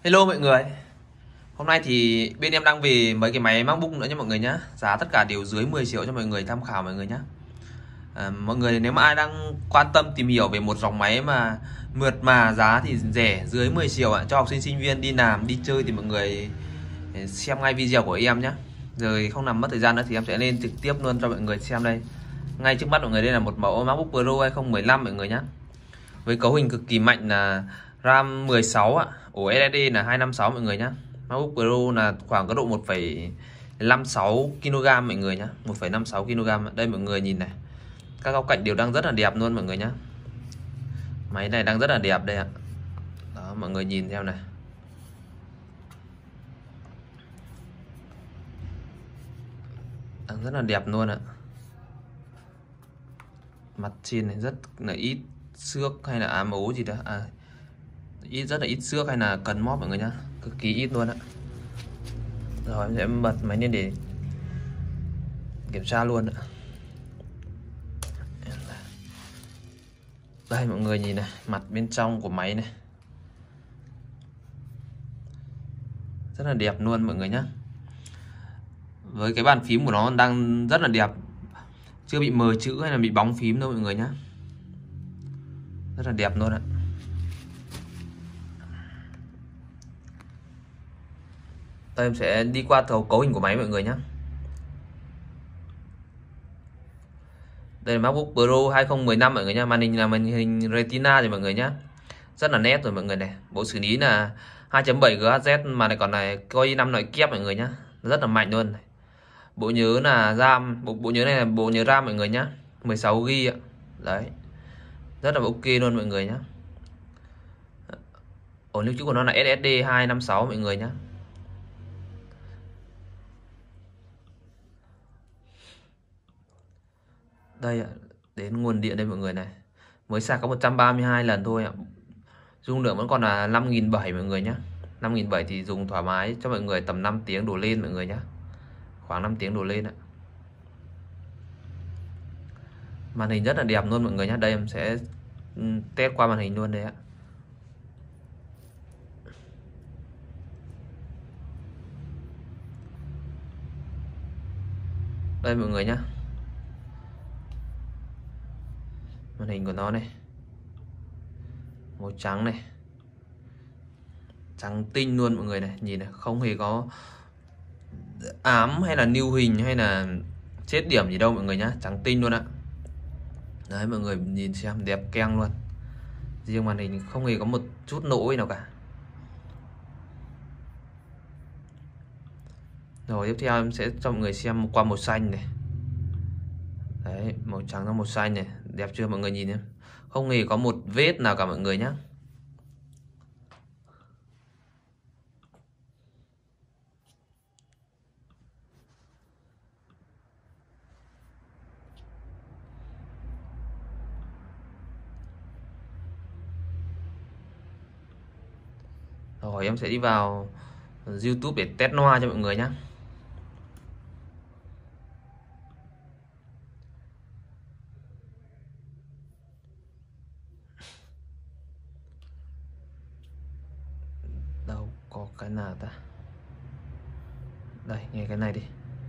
Hello mọi người. Hôm nay thì bên em đang về mấy cái máy MacBook nữa nha mọi người nhá. Giá tất cả đều dưới 10 triệu cho mọi người tham khảo mọi người nhá. Mọi người nếu mà ai đang quan tâm tìm hiểu về một dòng máy mà mượt mà giá thì rẻ dưới 10 triệu cho học sinh sinh viên đi làm đi chơi thì mọi người xem ngay video của em nhá. Rồi không làm mất thời gian nữa thì em sẽ lên trực tiếp luôn cho mọi người xem đây. Ngay trước mắt mọi người đây là một mẫu MacBook Pro 2015 mọi người nhá. Với cấu hình cực kỳ mạnh là RAM 16 ạ, ổ SSD là 256 mọi người nhá. MacBook Pro là khoảng có độ 1,56 kg mọi người nhá, 1,56 kg. Đây mọi người nhìn này. Các góc cạnh đều đang rất là đẹp luôn mọi người nhá. Máy này đang rất là đẹp đây ạ. Đó mọi người nhìn theo này. Đang rất là đẹp luôn ạ. Mặt trên này rất là ít xước hay là ám ố gì đó, rất là ít xước hay là cần móp mọi người nhá, cực kỳ ít luôn ạ. Rồi em sẽ bật máy lên để kiểm tra luôn ạ. Đây mọi người nhìn này, mặt bên trong của máy này rất là đẹp luôn mọi người nhá. Với cái bàn phím của nó đang rất là đẹp, chưa bị mờ chữ hay là bị bóng phím đâu mọi người nhá, rất là đẹp luôn ạ. Đây em sẽ đi qua cấu hình của máy mọi người nhé. Đây là MacBook Pro 2015 mọi người nhé. Màn hình là màn hình Retina rồi mọi người nhé, rất là nét rồi mọi người này. Bộ xử lý là 2.7 GHz mà này còn này Core i5 nội kép mọi người nhé, rất là mạnh luôn. Bộ nhớ là RAM, bộ nhớ này là bộ nhớ RAM mọi người nhé, 16 GB ạ. Đấy, rất là ok luôn mọi người nhé. Ổ lưu trữ của nó là SSD 256 mọi người nhé. Đây ạ, đến nguồn điện đây mọi người này. Mới sạc có 132 lần thôi ạ. Dung lượng vẫn còn là 5.700 mọi người nhé. 5.700 thì dùng thoải mái cho mọi người tầm 5 tiếng đổ lên mọi người nhé. Khoảng 5 tiếng đổ lên ạ. Màn hình rất là đẹp luôn mọi người nhé. Đây em sẽ test qua màn hình luôn đấy ạ. Đây mọi người nhé, màn hình của nó này, màu trắng này, trắng tinh luôn mọi người này. Nhìn này, không hề có ám hay là lưu hình hay là chết điểm gì đâu mọi người nhá, trắng tinh luôn ạ. Đấy mọi người nhìn xem, đẹp keng luôn. Riêng màn hình không hề có một chút lỗi nào cả. Rồi tiếp theo em sẽ cho mọi người xem qua màu xanh này. Đấy, màu trắng và màu xanh này, đẹp chưa mọi người nhìn nhé. Không hề có một vết nào cả mọi người nhé. Rồi em sẽ đi vào YouTube để test loa cho mọi người nhé. Đâu có cái nào ta. Đây, nghe cái này đi.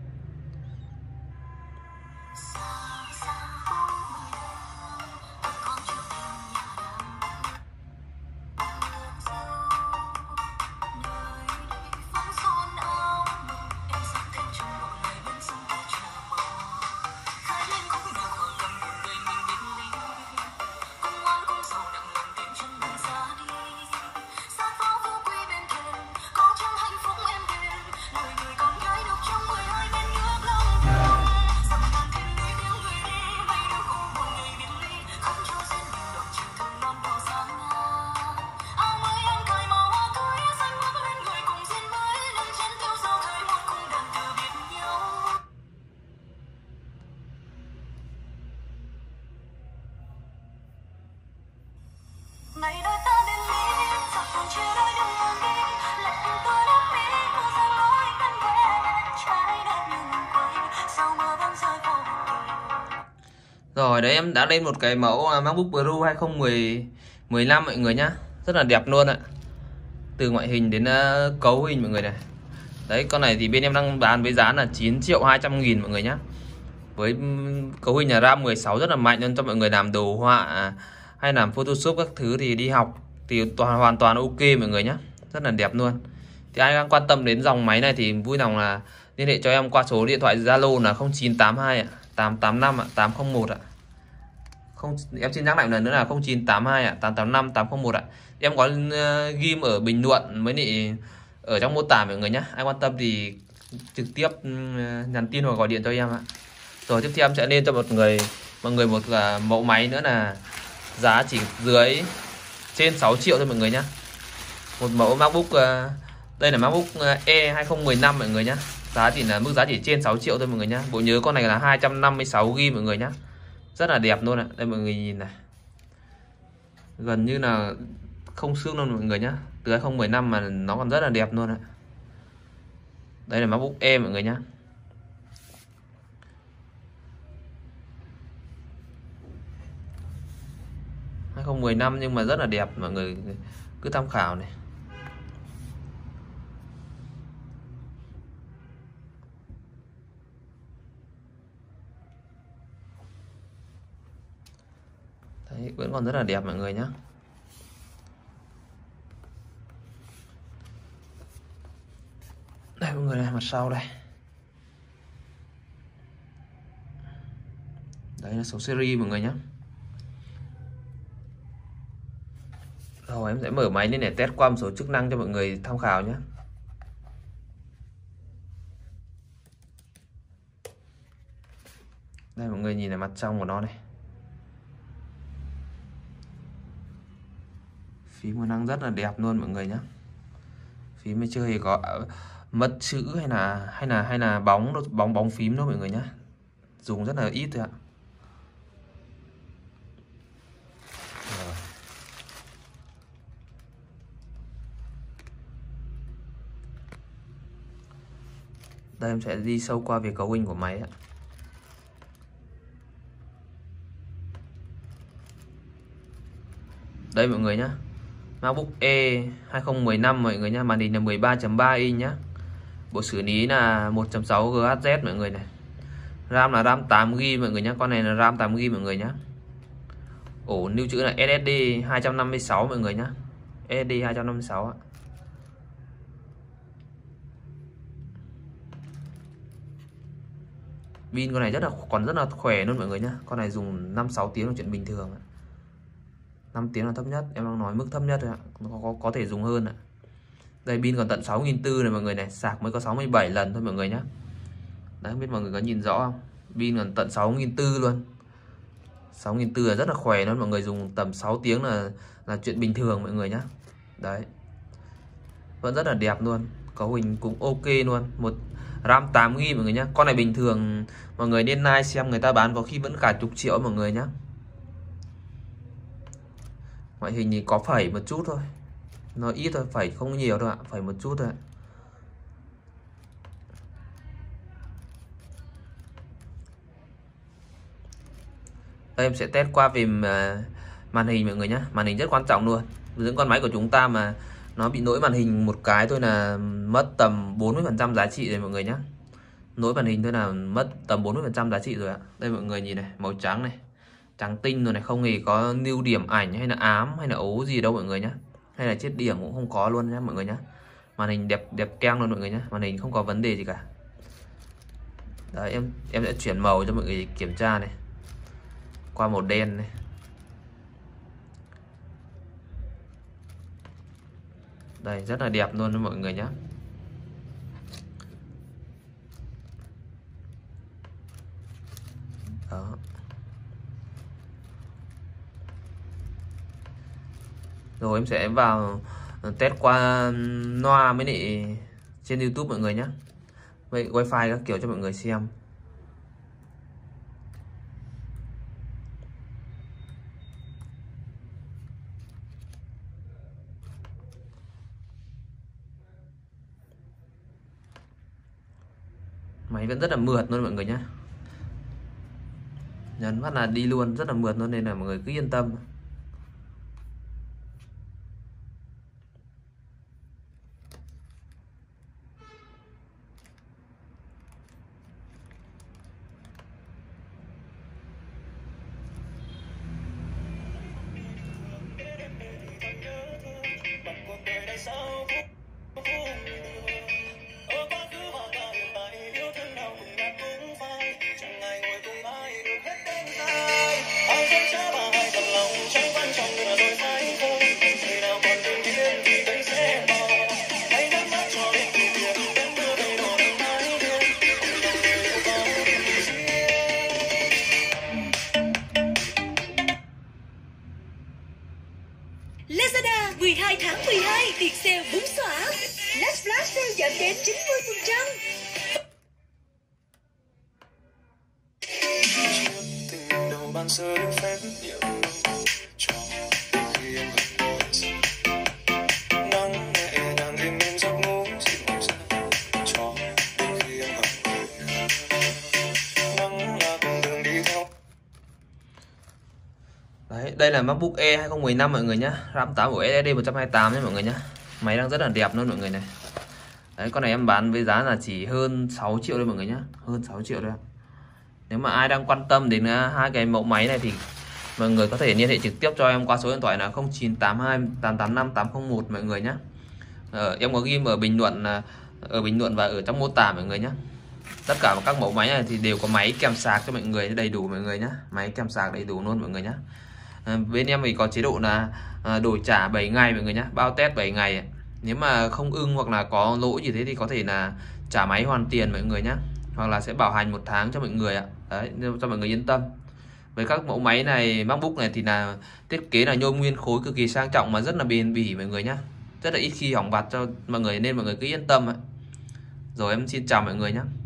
Ngày đôi ta bên lý, dọc đường chia đôi đường ngàn đi, lệ tình tôi đắp mi, mưa rơi lối cánh ve, trái đất như ngừng quay, sau mưa vẫn rơi vô tình. Rồi đấy, em đã lên một cái mẫu MacBook Pro 2015 mọi người nhá, rất là đẹp luôn ạ. từ ngoại hình đến cấu hình mọi người này. Đấy, con này thì bên em đang bán với giá là 9.200.000 mọi người nhá. Với cấu hình là RAM 16 rất là mạnh luôn, cho mọi người làm đồ họa hay làm Photoshop các thứ thì đi học thì hoàn toàn ok mọi người nhá. Rất là đẹp luôn. Thì ai đang quan tâm đến dòng máy này thì vui lòng là liên hệ cho em qua số điện thoại Zalo là 0982 ạ, 885 ạ, 801 ạ. Không, em xin nhắc lại lần nữa là 0982 ạ, 885 801 ạ. Em có ghim ở bình luận với lại ở trong mô tả mọi người nhé. Ai quan tâm thì trực tiếp nhắn tin hoặc gọi điện cho em ạ. Rồi tiếp theo em sẽ lên cho mọi người một mẫu máy nữa là giá chỉ dưới trên 6 triệu thôi mọi người nhé. Một mẫu MacBook, đây là MacBook E 2015 mọi người nhé. Mức giá chỉ trên 6 triệu thôi mọi người nhé. Bộ nhớ con này là 256GB mọi người nhé. Rất là đẹp luôn ạ. Đây mọi người nhìn này, gần như là không xương luôn mọi người nhé. Từ 2015 mà nó còn rất là đẹp luôn ạ. Đây là MacBook E mọi người nhé. Hai 2015 nhưng mà rất là đẹp, mọi người cứ tham khảo này. Đấy, vẫn còn rất là đẹp mọi người nhé. Đây mọi người này, mặt sau đây. Đấy là số series mọi người nhé. Rồi em sẽ mở máy lên để test qua một số chức năng cho mọi người tham khảo nhé. Đây mọi người nhìn là mặt trong của nó này. Phím của năng rất là đẹp luôn mọi người nhé. Phím mới chưa hề có mất chữ hay là bóng phím đâu mọi người nhé. Dùng rất là ít thôi ạ. Đây em sẽ đi sâu qua về cấu hình của máy ạ. Đây mọi người nhá, MacBook E 2015 mọi người nhá, màn hình là 13.3 inch nhá. Bộ xử lý là 1.6 GHz mọi người này. RAM là RAM 8GB mọi người nhá, con này là RAM 8GB mọi người nhá. Ổ lưu trữ là SSD 256 mọi người nhá. SSD 256 ạ. Pin con này còn rất là khỏe luôn mọi người nhá. Con này dùng 5-6 tiếng là chuyện bình thường ạ. 5 tiếng là thấp nhất, em đang nói mức thấp nhất thôi ạ. Có thể dùng hơn ạ. Đây pin còn tận 6.400 này mọi người này, sạc mới có 67 lần thôi mọi người nhá. Đấy, không biết mọi người có nhìn rõ không? Pin còn tận 6.400 luôn. 6.400 là rất là khỏe luôn, mọi người dùng tầm 6 tiếng là chuyện bình thường mọi người nhá. Đấy. Vẫn rất là đẹp luôn, cấu hình cũng ok luôn. Một RAM 8GB mọi người nhá. Con này bình thường mọi người nên like xem người ta bán có khi vẫn cả chục triệu mọi người nhá. Ngoại hình thì có phẩy một chút thôi, nó ít thôi, phẩy không nhiều đâu ạ, phẩy một chút thôi ạ. Đây em sẽ test qua về màn hình mọi người nhé. Màn hình rất quan trọng luôn. Với con máy của chúng ta mà nó bị lỗi màn hình một cái thôi là mất tầm 40% giá trị rồi mọi người nhé. Lỗi màn hình thôi là mất tầm 40% giá trị rồi ạ. Đây mọi người nhìn này, màu trắng này, trắng tinh rồi này, không hề có lưu điểm ảnh hay là ám hay là ấu gì đâu mọi người nhé. Hay là chết điểm cũng không có luôn nhé mọi người nhé. Màn hình đẹp keng luôn mọi người nhé. Màn hình không có vấn đề gì cả. Đấy, em sẽ chuyển màu cho mọi người kiểm tra này. Qua màu đen này. Đây rất là đẹp luôn đó mọi người nhé. Đó. Rồi em sẽ vào test qua loa mới lại trên YouTube mọi người nhé. Vậy wifi các kiểu cho mọi người xem. Máy vẫn rất là mượt luôn mọi người nhé. Nhấn phát là đi luôn, rất là mượt luôn, nên là mọi người cứ yên tâm. đến 90%. Tình đầu ban sơ được phép nhiều cho khi em gặp tôi nắng nhẹ nhàng êm êm giấc ngủ dịu dàng cho đến khi em gặp tôi nắng là con đường đi theo. Đấy, đây là MacBook E 2015 mọi người nhá, RAM 8 của SSD 128 nhé mọi người nhá. Máy đang rất là đẹp luôn mọi người này. Đấy, con này em bán với giá là chỉ hơn 6 triệu thôi mọi người nhá, hơn 6 triệu thôi. Nếu mà ai đang quan tâm đến hai cái mẫu máy này thì mọi người có thể liên hệ trực tiếp cho em qua số điện thoại là 0982 885 801 mọi người nhé. Em có ghi ở bình luận và ở trong mô tả mọi người nhé. Tất cả các mẫu máy này thì đều có máy kèm sạc cho mọi người đầy đủ mọi người nhé, máy kèm sạc đầy đủ luôn mọi người nhé. Bên em thì có chế độ là đổi trả 7 ngày mọi người nhé, bao test 7 ngày. Nếu mà không ưng hoặc là có lỗi gì thế thì có thể là trả máy hoàn tiền mọi người nhé, hoặc là sẽ bảo hành 1 tháng cho mọi người ạ. Đấy, cho mọi người yên tâm. Với các mẫu máy này, MacBook này thì là thiết kế là nhôm nguyên khối cực kỳ sang trọng mà rất là bền bỉ mọi người nhé, rất là ít khi hỏng vặt cho mọi người, nên mọi người cứ yên tâm ạ. Rồi em xin chào mọi người nhé.